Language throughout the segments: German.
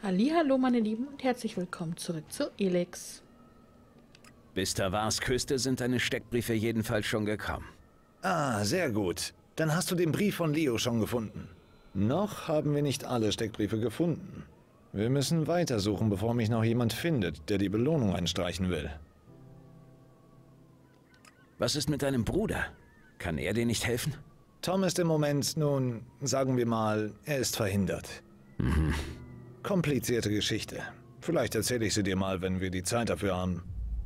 Hallihallo, meine Lieben, und herzlich willkommen zurück zu Elex. Bis Tavars Küste sind deine Steckbriefe jedenfalls schon gekommen. Ah, sehr gut. Dann hast du den Brief von Leo schon gefunden. Noch haben wir nicht alle Steckbriefe gefunden. Wir müssen weitersuchen, bevor mich noch jemand findet, der die Belohnung einstreichen will. Was ist mit deinem Bruder? Kann er dir nicht helfen? Tom ist im Moment, nun, sagen wir mal, er ist verhindert. Komplizierte Geschichte. Vielleicht erzähle ich sie dir mal, wenn wir die Zeit dafür haben.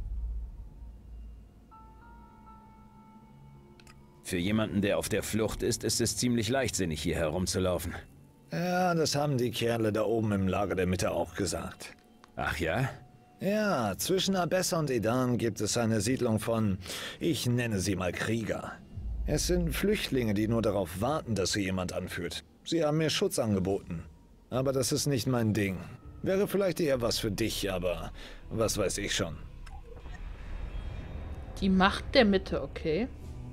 Für jemanden, der auf der Flucht ist es ziemlich leichtsinnig, hier herumzulaufen. Ja, das haben die Kerle da oben im Lager der Mitte auch gesagt. Ach ja? Ja, zwischen Abessa und Edan gibt es eine Siedlung von, ich nenne sie mal Krieger. Es sind Flüchtlinge, die nur darauf warten, dass sie jemand anführt. Sie haben mir Schutz angeboten. Aber das ist nicht mein Ding. Wäre vielleicht eher was für dich, aber was weiß ich schon. Die Macht der Mitte, okay.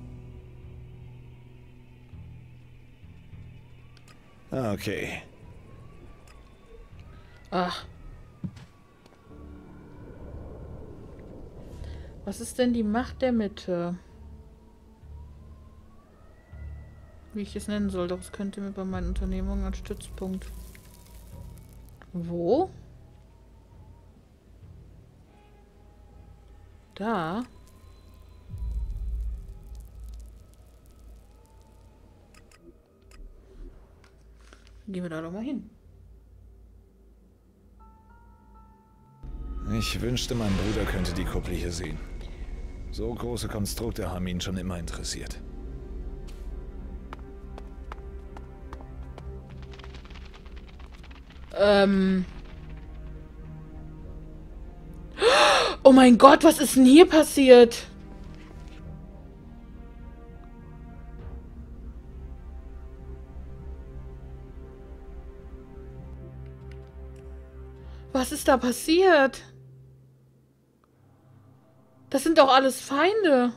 Okay. Ach. Was ist denn die Macht der Mitte? Wie ich es nennen soll, doch es könnte mir bei meinen Unternehmungen als Stützpunkt. Wo? Da? Gehen wir da doch mal hin. Ich wünschte, mein Bruder könnte die Kuppel hier sehen. So große Konstrukte haben ihn schon immer interessiert. Oh mein Gott, was ist denn hier passiert? Was ist da passiert? Das sind doch alles Feinde.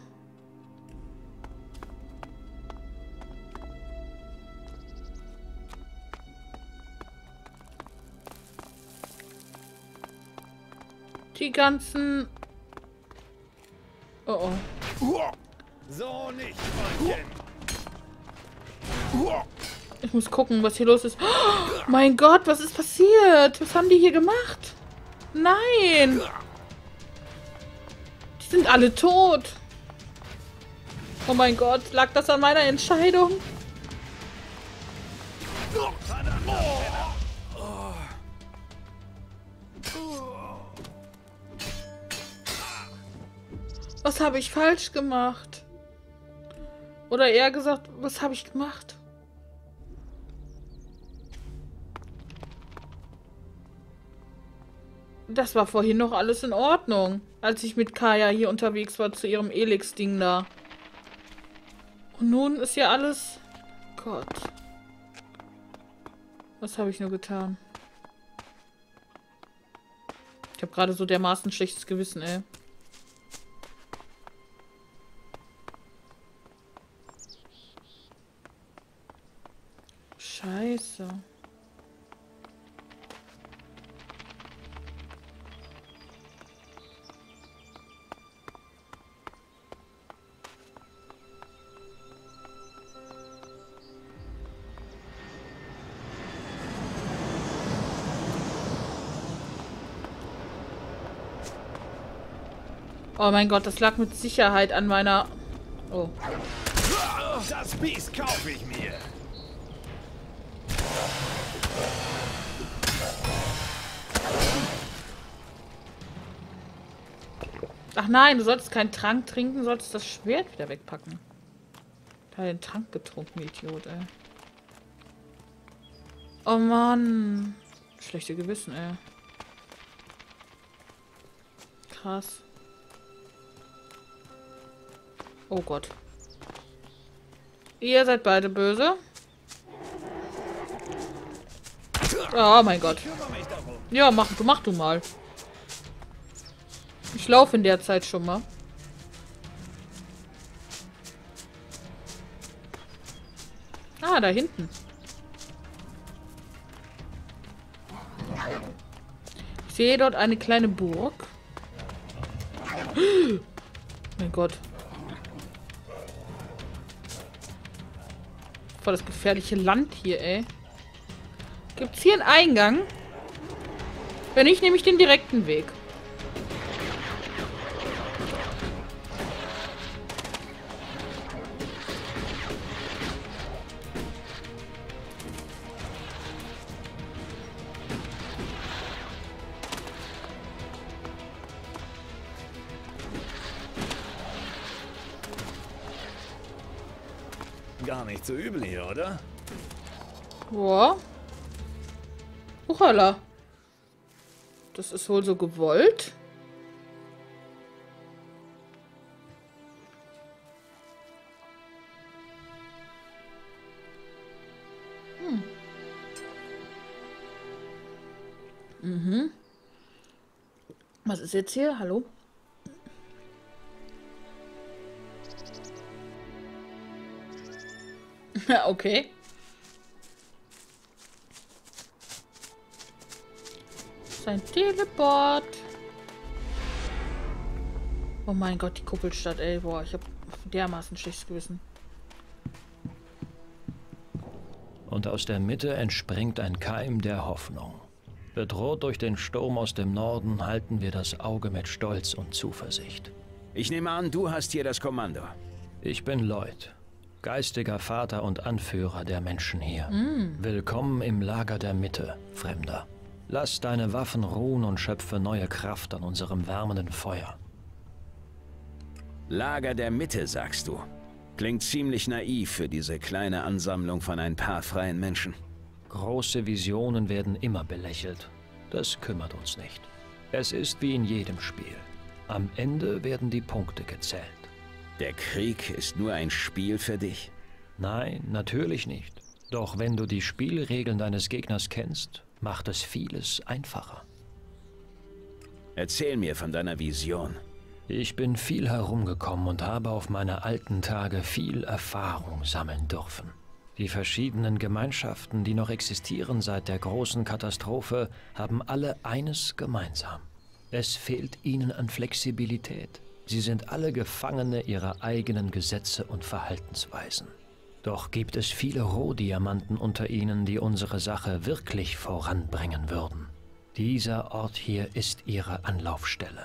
Die ganzen... Oh oh. So nicht, Freundchen. Ich muss gucken, was hier los ist. Oh, mein Gott, was ist passiert? Was haben die hier gemacht? Nein! Die sind alle tot. Oh mein Gott, lag das an meiner Entscheidung? Was habe ich falsch gemacht? Oder eher gesagt, was habe ich gemacht? Das war vorhin noch alles in Ordnung, als ich mit Kaya hier unterwegs war zu ihrem Elex-Ding da. Und nun ist ja alles... Gott. Was habe ich nur getan? Ich habe gerade so dermaßen schlechtes Gewissen, ey. Scheiße. Oh mein Gott, das lag mit Sicherheit an meiner... Oh. Das Biest kaufe ich mir. Ach nein, du solltest keinen Trank trinken, solltest das Schwert wieder wegpacken. Da hat den Trank getrunken, Idiot, ey. Oh Mann. Schlechte Gewissen, ey. Krass. Oh Gott. Ihr seid beide böse. Oh mein Gott. Ja, mach du mal. Ich laufe in der Zeit schon mal. Ah, da hinten. Ich sehe dort eine kleine Burg. Oh mein Gott. Voll das gefährliche Land hier, ey. Gibt's hier einen Eingang? Wenn nicht, nehme ich den direkten Weg. Gar nicht so übel hier, oder? Boah. Huchala. Das ist wohl so gewollt. Was ist jetzt hier? Hallo? Okay. Sein Teleport. Oh mein Gott, die Kuppelstadt, ey. Boah, ich hab dermaßen schlechtes Gewissen. Und aus der Mitte entspringt ein Keim der Hoffnung. Bedroht durch den Sturm aus dem Norden halten wir das Auge mit Stolz und Zuversicht. Ich nehme an, du hast hier das Kommando. Ich bin Lloyd, geistiger Vater und Anführer der Menschen hier. Willkommen im Lager der Mitte, Fremder. Lass deine Waffen ruhen und schöpfe neue Kraft an unserem wärmenden Feuer. Lager der Mitte, sagst du. Klingt ziemlich naiv für diese kleine Ansammlung von ein paar freien Menschen. Große Visionen werden immer belächelt. Das kümmert uns nicht. Es ist wie in jedem Spiel. Am Ende werden die Punkte gezählt. Der Krieg ist nur ein Spiel für dich? Nein, natürlich nicht. Doch wenn du die Spielregeln deines Gegners kennst, macht es vieles einfacher. Erzähl mir von deiner Vision. Ich bin viel herumgekommen und habe auf meine alten Tage viel Erfahrung sammeln dürfen. Die verschiedenen Gemeinschaften, die noch existieren seit der großen Katastrophe, haben alle eines gemeinsam. Es fehlt ihnen an Flexibilität. Sie sind alle Gefangene ihrer eigenen Gesetze und Verhaltensweisen. Doch gibt es viele Rohdiamanten unter ihnen, die unsere Sache wirklich voranbringen würden. Dieser Ort hier ist ihre Anlaufstelle.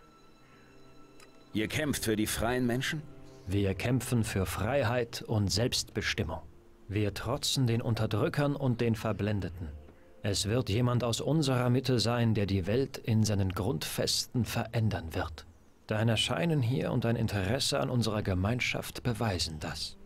Ihr kämpft für die freien Menschen? Wir kämpfen für Freiheit und Selbstbestimmung. Wir trotzen den Unterdrückern und den Verblendeten. Es wird jemand aus unserer Mitte sein, der die Welt in seinen Grundfesten verändern wird. Dein Erscheinen hier und dein Interesse an unserer Gemeinschaft beweisen das.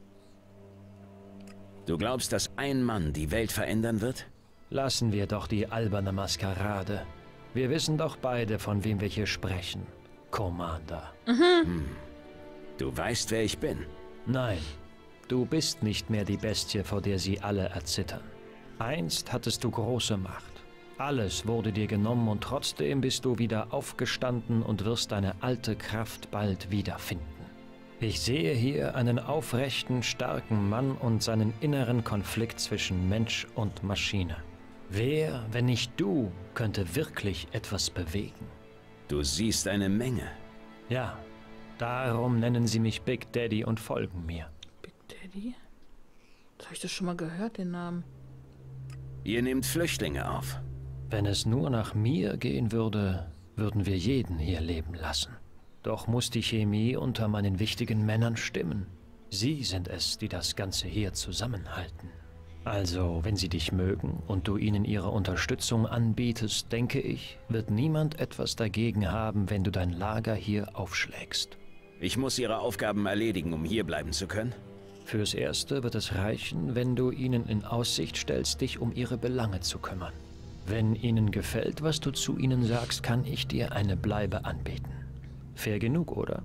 Du glaubst, dass ein Mann die Welt verändern wird? Lassen wir doch die alberne Maskerade. Wir wissen doch beide, von wem wir hier sprechen. Commander. Du weißt, wer ich bin. Nein, du bist nicht mehr die Bestie, vor der sie alle erzittern. Einst hattest du große Macht. Alles wurde dir genommen und trotzdem bist du wieder aufgestanden und wirst deine alte Kraft bald wiederfinden. Ich sehe hier einen aufrechten, starken Mann und seinen inneren Konflikt zwischen Mensch und Maschine. Wer, wenn nicht du, könnte wirklich etwas bewegen? Du siehst eine Menge. Ja, darum nennen sie mich Big Daddy und folgen mir. Big Daddy? Habe ich das schon mal gehört, den Namen? Ihr nehmt Flüchtlinge auf. Wenn es nur nach mir gehen würde, würden wir jeden hier leben lassen. Doch muss die Chemie unter meinen wichtigen Männern stimmen. Sie sind es, die das Ganze hier zusammenhalten. Also, wenn sie dich mögen und du ihnen ihre Unterstützung anbietest, denke ich, wird niemand etwas dagegen haben, wenn du dein Lager hier aufschlägst. Ich muss ihre Aufgaben erledigen, um hier bleiben zu können. Fürs Erste wird es reichen, wenn du ihnen in Aussicht stellst, dich um ihre Belange zu kümmern. Wenn ihnen gefällt, was du zu ihnen sagst, kann ich dir eine Bleibe anbieten. Fair genug, oder?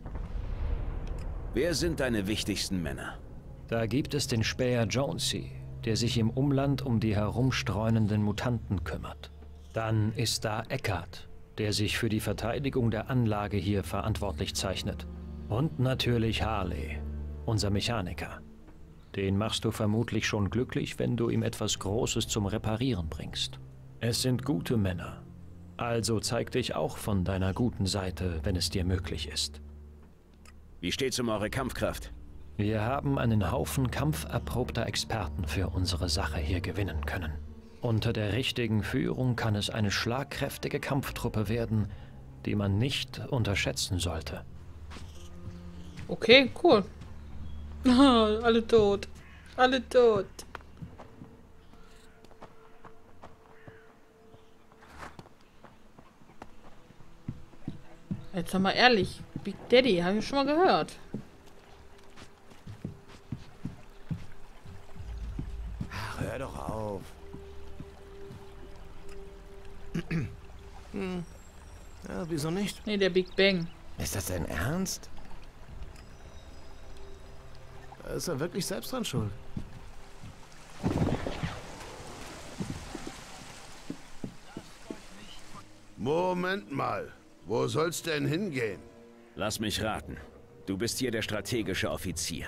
Wer sind deine wichtigsten Männer? Da gibt es den Späher Jonesy, der sich im Umland um die herumstreunenden Mutanten kümmert. Dann ist da Eckart, der sich für die Verteidigung der Anlage hier verantwortlich zeichnet. Und natürlich Harley, unser Mechaniker. Den machst du vermutlich schon glücklich, wenn du ihm etwas Großes zum Reparieren bringst. Es sind gute Männer. Also zeig dich auch von deiner guten Seite, wenn es dir möglich ist. Wie steht's um eure Kampfkraft? Wir haben einen Haufen kampferprobter Experten für unsere Sache hier gewinnen können. Unter der richtigen Führung kann es eine schlagkräftige Kampftruppe werden, die man nicht unterschätzen sollte. Okay, cool. Alle tot. Alle tot. Jetzt sag mal ehrlich. Big Daddy, habe ich schon mal gehört. Ach, hör doch auf. Ja, wieso nicht? Nee, der Big Bang. Ist das dein Ernst? Da ist er wirklich selbst dran schuld. Moment mal. Wo soll's denn hingehen? Lass mich raten. Du bist hier der strategische Offizier.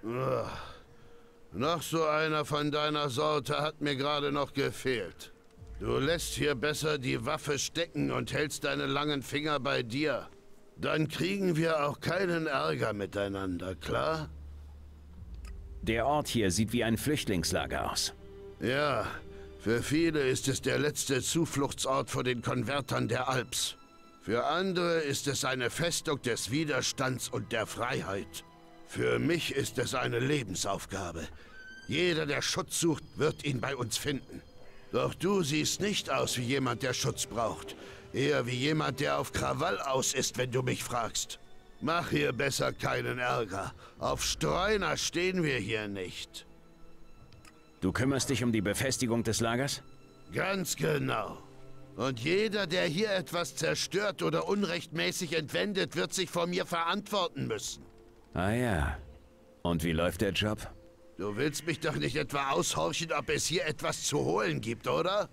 Noch so einer von deiner Sorte hat mir gerade noch gefehlt. Du lässt hier besser die Waffe stecken und hältst deine langen Finger bei dir. Dann kriegen wir auch keinen Ärger miteinander, klar? Der Ort hier sieht wie ein Flüchtlingslager aus. Ja, für viele ist es der letzte Zufluchtsort vor den Konvertern der Alps. Für andere ist es eine Festung des Widerstands und der Freiheit. Für mich ist es eine Lebensaufgabe. Jeder, der Schutz sucht, wird ihn bei uns finden. Doch du siehst nicht aus wie jemand, der Schutz braucht. Eher wie jemand, der auf Krawall aus ist, wenn du mich fragst. Mach hier besser keinen Ärger. Auf Streuner stehen wir hier nicht. Du kümmerst dich um die Befestigung des Lagers? Ganz genau. Und jeder, der hier etwas zerstört oder unrechtmäßig entwendet, wird sich vor mir verantworten müssen. Ah ja. Und wie läuft der Job? Du willst mich doch nicht etwa aushorchen, ob es hier etwas zu holen gibt, oder?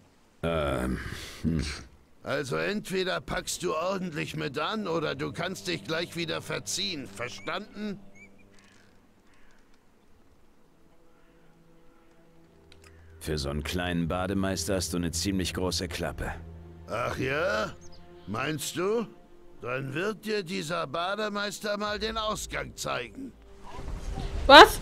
Also entweder packst du ordentlich mit an, oder du kannst dich gleich wieder verziehen. Verstanden? Für so einen kleinen Bademeister hast du eine ziemlich große Klappe. Ach ja? Meinst du? Dann wird dir dieser Bademeister mal den Ausgang zeigen. Was?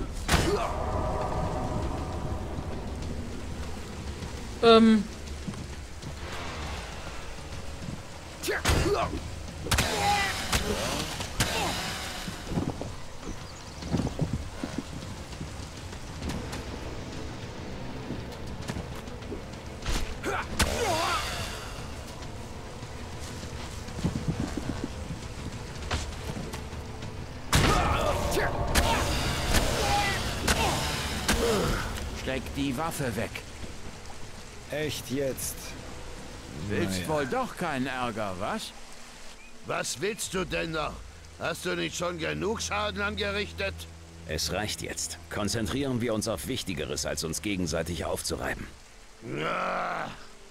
Steck die Waffe weg. Echt jetzt? Willst wohl doch keinen Ärger, was? Was willst du denn noch? Hast du nicht schon genug Schaden angerichtet? Es reicht jetzt. Konzentrieren wir uns auf Wichtigeres, als uns gegenseitig aufzureiben. Ja.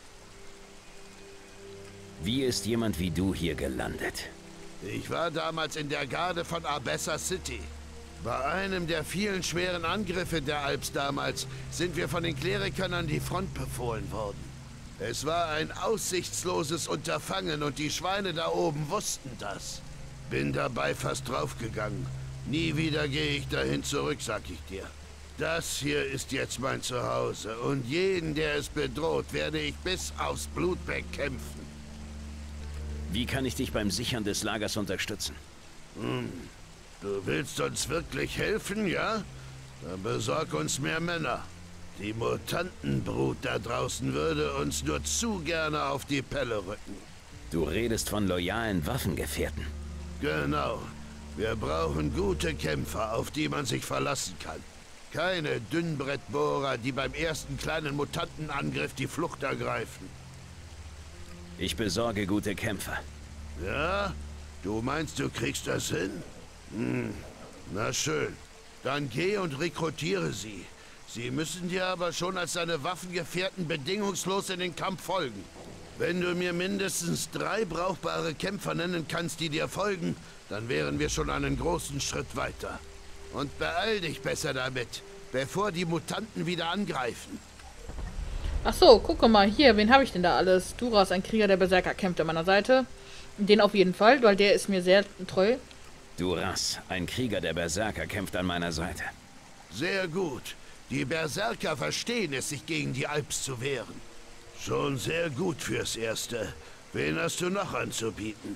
Wie ist jemand wie du hier gelandet? Ich war damals in der Garde von Abessa City. Bei einem der vielen schweren Angriffe der Alps damals sind wir von den Klerikern an die Front befohlen worden. Es war ein aussichtsloses Unterfangen und die Schweine da oben wussten das. Bin dabei fast draufgegangen. Nie wieder gehe ich dahin zurück, sag ich dir. Das hier ist jetzt mein Zuhause und jeden, der es bedroht, werde ich bis aufs Blut bekämpfen. Wie kann ich dich beim Sichern des Lagers unterstützen? Du willst uns wirklich helfen, ja? Dann besorg uns mehr Männer. Die Mutantenbrut da draußen würde uns nur zu gerne auf die Pelle rücken. Du redest von loyalen Waffengefährten. Genau. Wir brauchen gute Kämpfer, auf die man sich verlassen kann. Keine Dünnbrettbohrer, die beim ersten kleinen Mutantenangriff die Flucht ergreifen. Ich besorge gute Kämpfer. Ja? Du meinst, du kriegst das hin? Na schön. Dann geh und rekrutiere sie. Sie müssen dir aber schon als deine Waffengefährten bedingungslos in den Kampf folgen. Wenn du mir mindestens 3 brauchbare Kämpfer nennen kannst, die dir folgen, dann wären wir schon einen großen Schritt weiter. Und beeil dich besser damit, bevor die Mutanten wieder angreifen. Ach so, gucke mal hier, wen habe ich denn da alles? Duras, ein Krieger der Berserker, kämpft an meiner Seite. Den auf jeden Fall, weil der ist mir sehr treu. Duras, ein Krieger der Berserker, kämpft an meiner Seite. Sehr gut. Die Berserker verstehen es, sich gegen die Alps zu wehren. Schon sehr gut fürs Erste. Wen hast du noch anzubieten?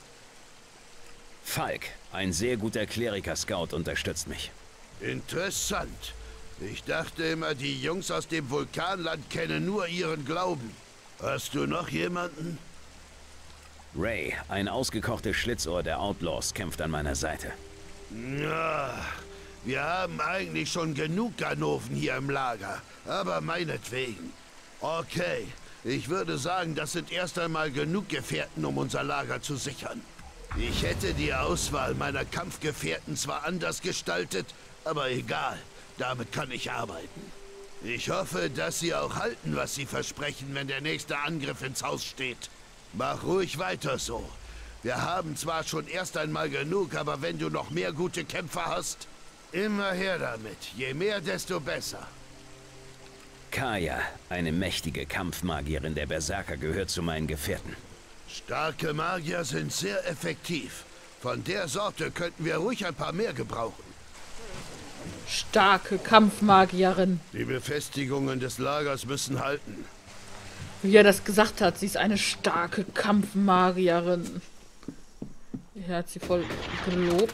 Falk, ein sehr guter Kleriker-Scout, unterstützt mich. Interessant. Ich dachte immer, die Jungs aus dem Vulkanland kennen nur ihren Glauben. Hast du noch jemanden? Ray, ein ausgekochtes Schlitzohr der Outlaws, kämpft an meiner Seite. Ja, wir haben eigentlich schon genug Ganoven hier im Lager, aber meinetwegen. Okay, ich würde sagen, das sind erst einmal genug Gefährten, um unser Lager zu sichern. Ich hätte die Auswahl meiner Kampfgefährten zwar anders gestaltet, aber egal, damit kann ich arbeiten. Ich hoffe, dass sie auch halten, was sie versprechen, wenn der nächste Angriff ins Haus steht. Mach ruhig weiter so. Wir haben zwar schon erst einmal genug, aber wenn du noch mehr gute Kämpfer hast, immer her damit. Je mehr, desto besser. Kaya, eine mächtige Kampfmagierin der Berserker, gehört zu meinen Gefährten. Starke Magier sind sehr effektiv. Von der Sorte könnten wir ruhig ein paar mehr gebrauchen. Starke Kampfmagierin. Die Befestigungen des Lagers müssen halten. Wie er das gesagt hat, sie ist eine starke Kampfmagierin. Er hat sie voll gelobt.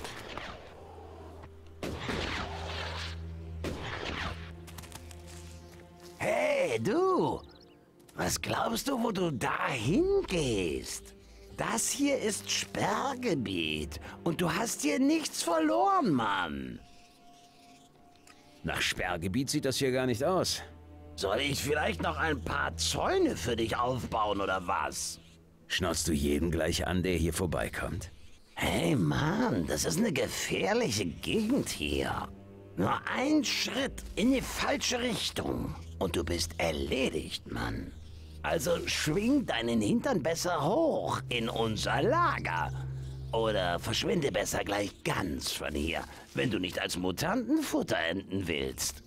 Hey, du! Was glaubst du, wo du da hingehst? Das hier ist Sperrgebiet und du hast hier nichts verloren, Mann. Nach Sperrgebiet sieht das hier gar nicht aus. Soll ich vielleicht noch ein paar Zäune für dich aufbauen oder was? Schnauzt du jeden gleich an, der hier vorbeikommt? Hey, Mann, das ist eine gefährliche Gegend hier. Nur ein Schritt in die falsche Richtung und du bist erledigt, Mann. Also schwing deinen Hintern besser hoch in unser Lager. Oder verschwinde besser gleich ganz von hier, wenn du nicht als Mutantenfutter enden willst.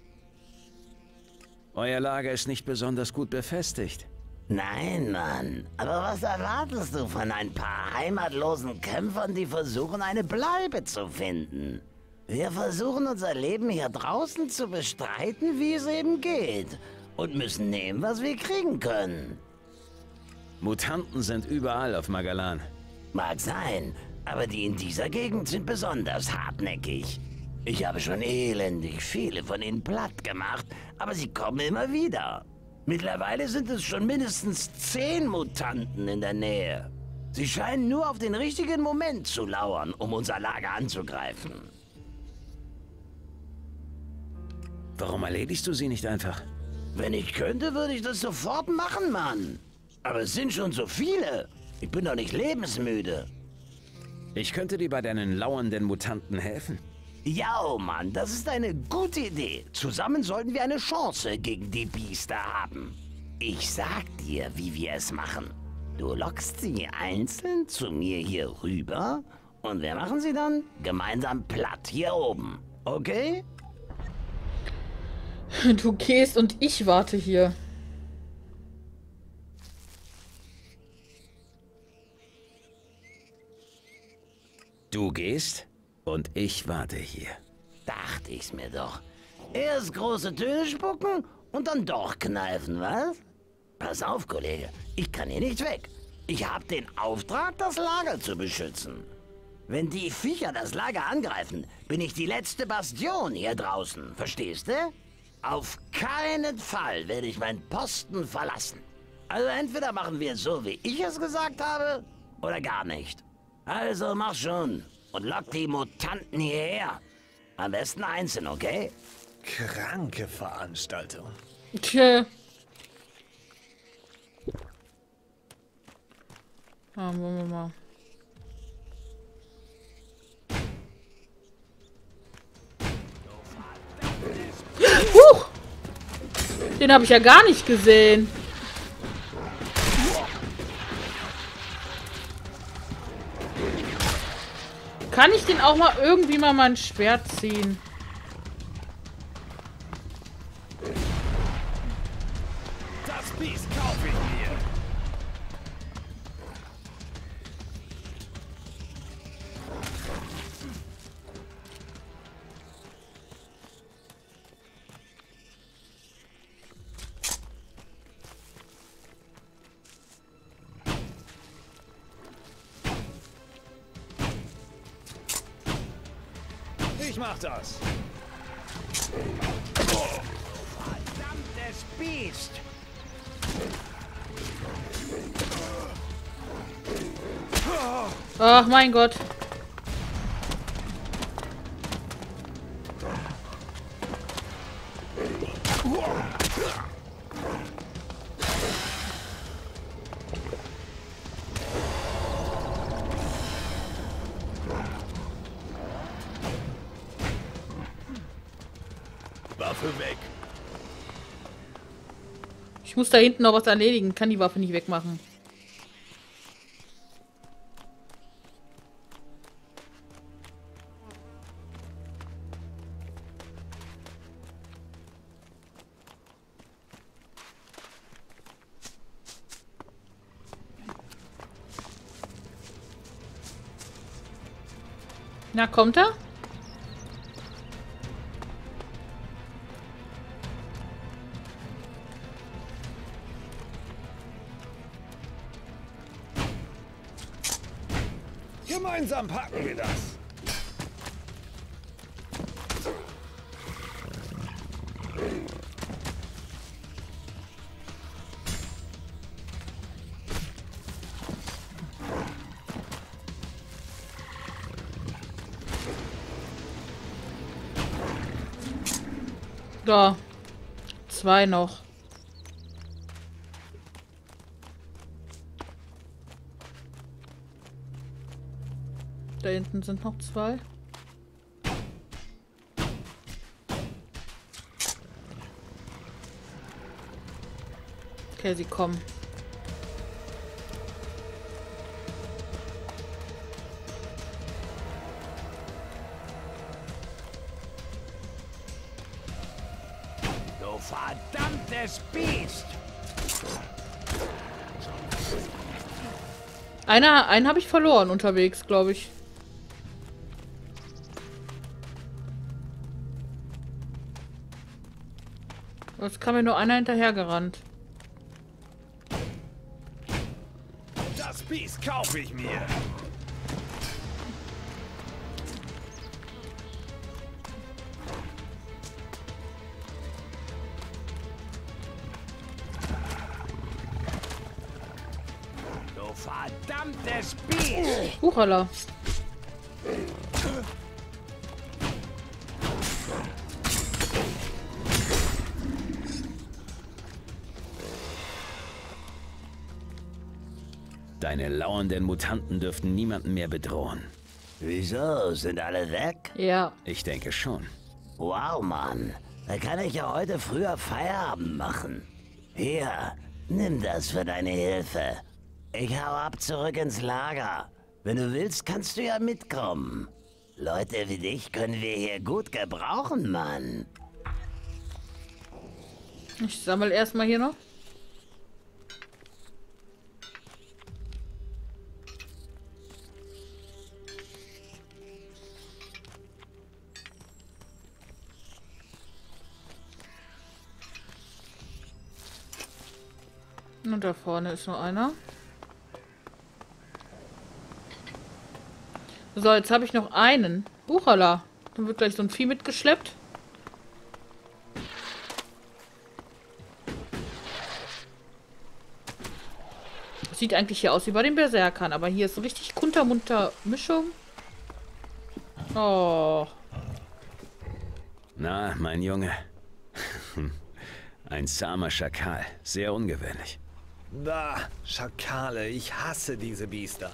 Euer Lager ist nicht besonders gut befestigt. Nein, Mann. Aber was erwartest du von ein paar heimatlosen Kämpfern, die versuchen, eine Bleibe zu finden? Wir versuchen, unser Leben hier draußen zu bestreiten, wie es eben geht. Und müssen nehmen, was wir kriegen können. Mutanten sind überall auf Magalan. Mag sein, aber die in dieser Gegend sind besonders hartnäckig. Ich habe schon elendig viele von ihnen platt gemacht, aber sie kommen immer wieder. Mittlerweile sind es schon mindestens 10 Mutanten in der Nähe. Sie scheinen nur auf den richtigen Moment zu lauern, um unser Lager anzugreifen. Warum erledigst du sie nicht einfach? Wenn ich könnte, würde ich das sofort machen, Mann. Aber es sind schon so viele. Ich bin doch nicht lebensmüde. Ich könnte dir bei deinen lauernden Mutanten helfen. Ja, Mann, das ist eine gute Idee. Zusammen sollten wir eine Chance gegen die Biester haben. Ich sag dir, wie wir es machen. Du lockst sie einzeln zu mir hier rüber und wir machen sie dann gemeinsam platt hier oben. Okay? Du gehst und ich warte hier. Du gehst und ich warte hier. Dachte ich's mir doch. Erst große Töne spucken und dann doch kneifen, was? Pass auf, Kollege. Ich kann hier nicht weg. Ich habe den Auftrag, das Lager zu beschützen. Wenn die Viecher das Lager angreifen, bin ich die letzte Bastion hier draußen. Verstehst du? Auf keinen Fall werde ich meinen Posten verlassen. Also entweder machen wir so, wie ich es gesagt habe, oder gar nicht. Also mach schon und lock die Mutanten hierher. Am besten einzeln, okay? Kranke Veranstaltung. Tja. Wollen wir mal. Huch! Den habe ich ja gar nicht gesehen. Kann ich den auch mal irgendwie mal mein Schwert ziehen? Ich mach das. Verdammtes Biest! Ach, mein Gott. Waffe weg. Ich muss da hinten noch was erledigen. Kann die Waffe nicht wegmachen. Na, kommt er? Gemeinsam packen wir das. Da. 2 noch. Da hinten sind noch 2. Okay, sie kommen. Du verdammtes Biest! Einen habe ich verloren unterwegs, glaube ich. Es kam mir nur einer hinterhergerannt. Das Biest kaufe ich mir. Du verdammtes Biest! Huchala. Deine lauernden Mutanten dürften niemanden mehr bedrohen. Wieso? Sind alle weg? Ja. Ich denke schon. Wow, Mann. Da kann ich ja heute früher Feierabend machen. Hier, nimm das für deine Hilfe. Ich hau ab zurück ins Lager. Wenn du willst, kannst du ja mitkommen. Leute wie dich können wir hier gut gebrauchen, Mann. Ich sammle erstmal hier noch. Und da vorne ist noch einer. So, jetzt habe ich noch einen. Buchala. Dann wird gleich so ein Vieh mitgeschleppt. Sieht eigentlich hier aus wie bei den Berserkern, aber hier ist so richtig kuntermunter Mischung. Oh. Na, mein Junge. Ein zahmer Schakal. Sehr ungewöhnlich. Da, Schakale, ich hasse diese Biester.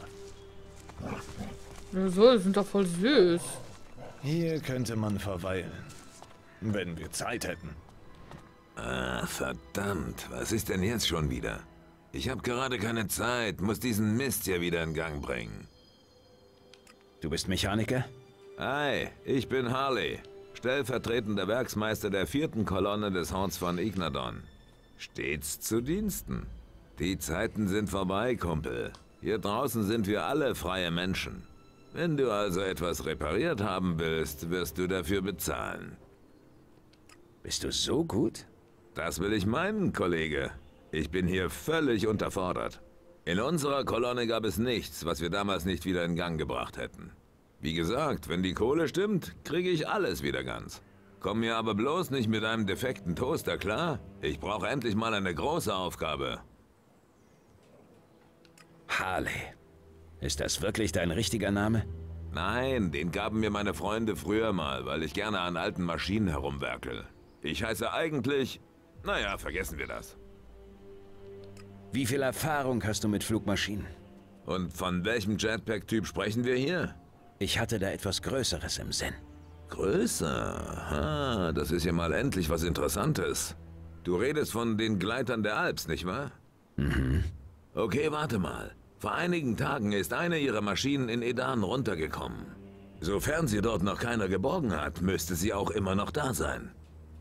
So, die sind doch voll süß. Hier könnte man verweilen. Wenn wir Zeit hätten. Ah, verdammt. Was ist denn jetzt schon wieder? Ich habe gerade keine Zeit, muss diesen Mist hier wieder in Gang bringen. Du bist Mechaniker? Hi, ich bin Harley, stellvertretender Werksmeister der 4. Kolonne des Horns von Ignadon. Stets zu Diensten. Die Zeiten sind vorbei, Kumpel. Hier draußen sind wir alle freie Menschen. Wenn du also etwas repariert haben willst, wirst du dafür bezahlen. Bist du so gut? Das will ich meinen, Kollege. Ich bin hier völlig unterfordert. In unserer Kolonne gab es nichts, was wir damals nicht wieder in Gang gebracht hätten. Wie gesagt, wenn die Kohle stimmt, kriege ich alles wieder ganz. Komm mir aber bloß nicht mit einem defekten Toaster, klar? Ich brauche endlich mal eine große Aufgabe. Harley. Ist das wirklich dein richtiger Name? Nein, den gaben mir meine Freunde früher mal, weil ich gerne an alten Maschinen herumwerkel. Ich heiße eigentlich... Naja, vergessen wir das. Wie viel Erfahrung hast du mit Flugmaschinen? Und von welchem Jetpack-Typ sprechen wir hier? Ich hatte da etwas Größeres im Sinn. Größer? Ah, das ist ja mal endlich was Interessantes. Du redest von den Gleitern der Alps, nicht wahr? Mhm. Okay, warte mal. Vor einigen Tagen ist eine ihrer Maschinen in Edan runtergekommen. Sofern sie dort noch keiner geborgen hat, müsste sie auch immer noch da sein.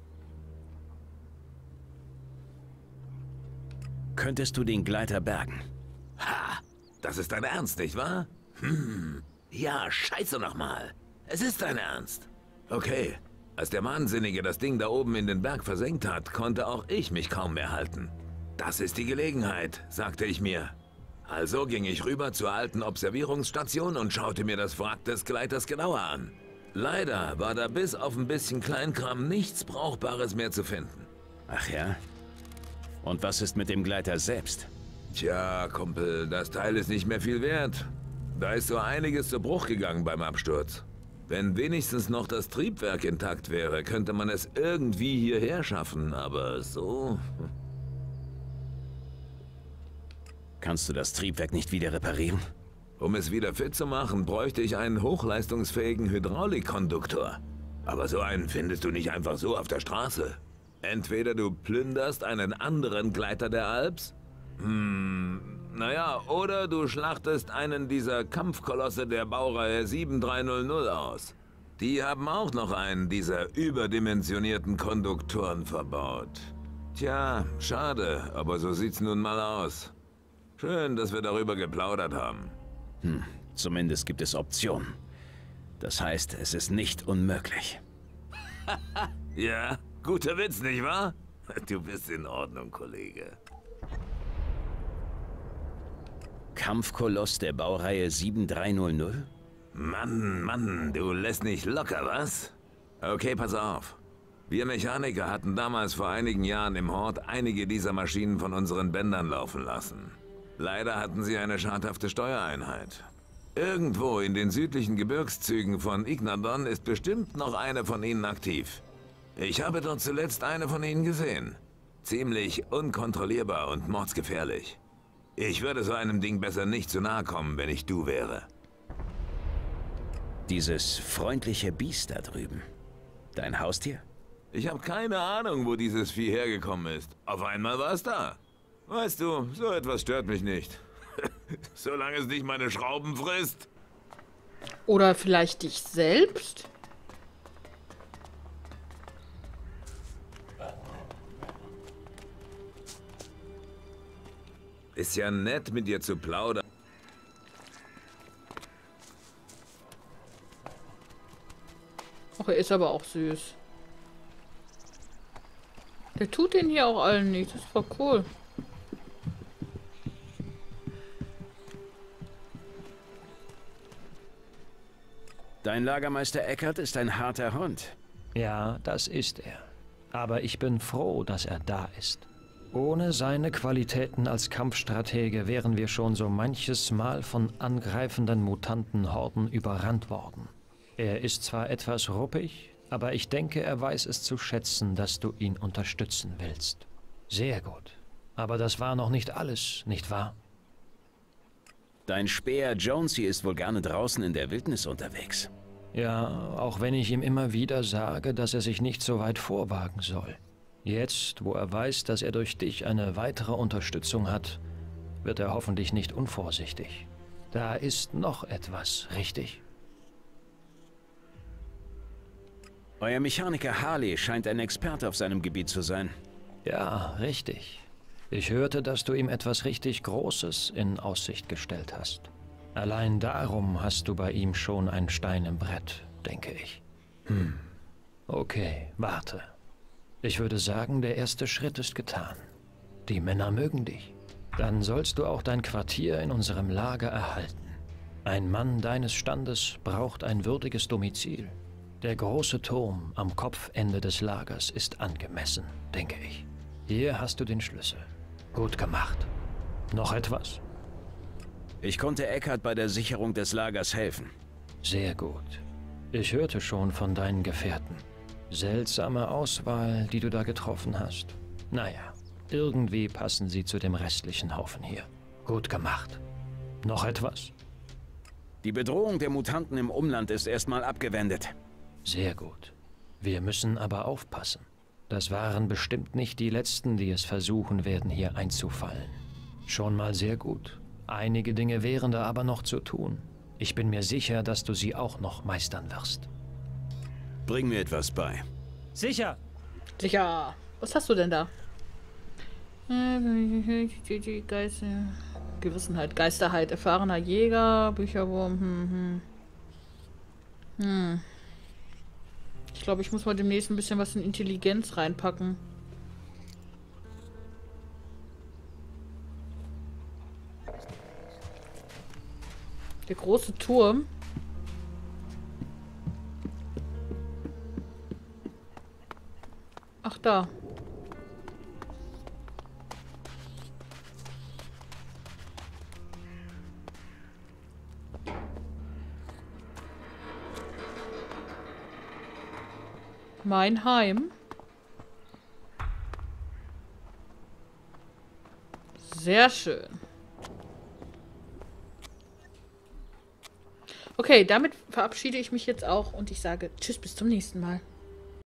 Könntest du den Gleiter bergen? Ha! Das ist dein Ernst, nicht wahr? Ja, scheiße nochmal. Es ist dein Ernst. Okay. Als der Wahnsinnige das Ding da oben in den Berg versenkt hat, konnte auch ich mich kaum mehr halten. Das ist die Gelegenheit, sagte ich mir. Also ging ich rüber zur alten Observierungsstation und schaute mir das Wrack des Gleiters genauer an. Leider war da bis auf ein bisschen Kleinkram nichts Brauchbares mehr zu finden. Ach ja? Und was ist mit dem Gleiter selbst? Tja, Kumpel, das Teil ist nicht mehr viel wert. Da ist so einiges zu Bruch gegangen beim Absturz. Wenn wenigstens noch das Triebwerk intakt wäre, könnte man es irgendwie hierher schaffen, aber so... Kannst du das Triebwerk nicht wieder reparieren? Um es wieder fit zu machen, bräuchte ich einen hochleistungsfähigen Hydraulikkonduktor. Aber so einen findest du nicht einfach so auf der Straße. Entweder du plünderst einen anderen Gleiter der Alps, naja, oder du schlachtest einen dieser Kampfkolosse der Baureihe 7300 aus. Die haben auch noch einen dieser überdimensionierten Konduktoren verbaut. Tja, schade, aber so sieht's nun mal aus. Schön, dass wir darüber geplaudert haben. Zumindest gibt es Optionen. Das heißt, es ist nicht unmöglich. Ja, guter Witz, nicht wahr? Du bist in Ordnung, Kollege. Kampfkoloss der Baureihe 7300? Mann, du lässt nicht locker, was? Okay, pass auf. Wir Mechaniker hatten damals vor einigen Jahren im Hort einige dieser Maschinen von unseren Bändern laufen lassen. Leider hatten sie eine schadhafte Steuereinheit. Irgendwo in den südlichen Gebirgszügen von Ignadon ist bestimmt noch eine von ihnen aktiv. Ich habe dort zuletzt eine von ihnen gesehen. Ziemlich unkontrollierbar und mordsgefährlich. Ich würde so einem Ding besser nicht zu nahe kommen, wenn ich du wäre. Dieses freundliche Biest da drüben. Dein Haustier? Ich habe keine Ahnung, wo dieses Vieh hergekommen ist. Auf einmal war es da. Weißt du, so etwas stört mich nicht. Solange es nicht meine Schrauben frisst. Oder vielleicht dich selbst? Ist ja nett, mit dir zu plaudern. Ach, er ist aber auch süß. Der tut den hier auch allen nicht. Das ist voll cool. Dein Lagermeister Eckert ist ein harter Hund. Ja, das ist er. Aber ich bin froh, dass er da ist. Ohne seine Qualitäten als Kampfstratege wären wir schon so manches Mal von angreifenden Mutantenhorden überrannt worden. Er ist zwar etwas ruppig, aber ich denke, er weiß es zu schätzen, dass du ihn unterstützen willst. Sehr gut. Aber das war noch nicht alles, nicht wahr? Dein Späher Jonesy ist wohl gerne draußen in der Wildnis unterwegs. Ja, auch wenn ich ihm immer wieder sage, dass er sich nicht so weit vorwagen soll. Jetzt, wo er weiß, dass er durch dich eine weitere Unterstützung hat, wird er hoffentlich nicht unvorsichtig. Da ist noch etwas, richtig? Euer Mechaniker Harley scheint ein Experte auf seinem Gebiet zu sein. Ja, richtig. Ich hörte, dass du ihm etwas richtig Großes in Aussicht gestellt hast. Allein darum hast du bei ihm schon ein Stein im Brett, denke ich. Okay, warte. Ich würde sagen, der erste Schritt ist getan. Die Männer mögen dich. Dann sollst du auch dein Quartier in unserem Lager erhalten. Ein Mann deines Standes braucht ein würdiges Domizil. Der große Turm am Kopfende des Lagers ist angemessen, denke ich. Hier hast du den Schlüssel. Gut gemacht. Noch etwas? Ich konnte Eckhardt bei der Sicherung des Lagers helfen. Sehr gut. Ich hörte schon von deinen Gefährten. Seltsame Auswahl, die du da getroffen hast. Naja, irgendwie passen sie zu dem restlichen Haufen hier. Gut gemacht. Noch etwas? Die Bedrohung der Mutanten im Umland ist erstmal abgewendet. Sehr gut. Wir müssen aber aufpassen. Das waren bestimmt nicht die Letzten, die es versuchen werden, hier einzufallen. Schon mal sehr gut. Einige Dinge wären da aber noch zu tun. Ich bin mir sicher, dass du sie auch noch meistern wirst. Bring mir etwas bei. Sicher! Sicher. Was hast du denn da? Gewissenheit, Geisterheit, erfahrener Jäger, Bücherwurm. Ich glaube, ich muss mal demnächst ein bisschen was in Intelligenz reinpacken. Der große Turm. Ach, da. Mein Heim. Sehr schön. Okay, damit verabschiede ich mich jetzt auch und ich sage Tschüss, bis zum nächsten Mal.